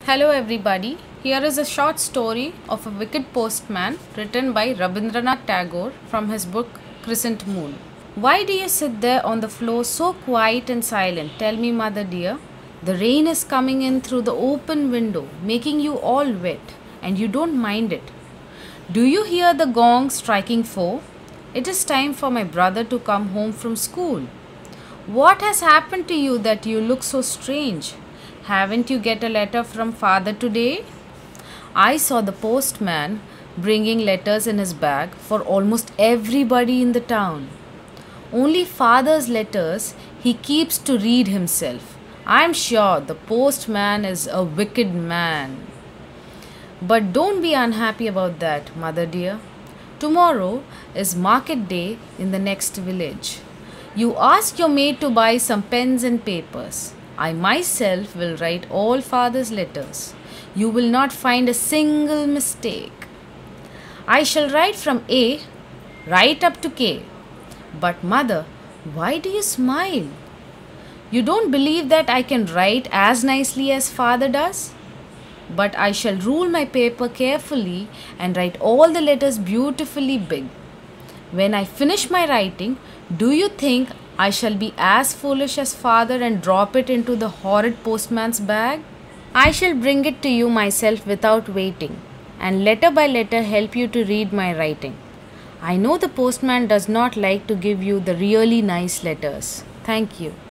Hello everybody. Here is a short story of a wicked postman written by Rabindranath Tagore from his book Crescent Moon. Why do you sit there on the floor so quiet and silent? Tell me, mother dear. The rain is coming in through the open window, making you all wet, and you don't mind it. Do you hear the gong striking 4? It is time for my brother to come home from school. What has happened to you that you look so strange? Haven't you get a letter from father today? I saw the postman bringing letters in his bag for almost everybody in the town. Only father's letters he keeps to read himself. I'm sure the postman is a wicked man. But don't be unhappy about that, mother dear. Tomorrow is market day in the next village. You ask your maid to buy some pens and papers. I myself will write all father's letters. You will not find a single mistake. I shall write from A right up to K. But mother, why do you smile? You don't believe that I can write as nicely as father does? But I shall rule my paper carefully and write all the letters beautifully big. When I finish my writing, do you think I shall be as foolish as father and drop it into the horrid postman's bag? I shall bring it to you myself without waiting, and letter by letter help you to read my writing. I know the postman does not like to give you the really nice letters. Thank you.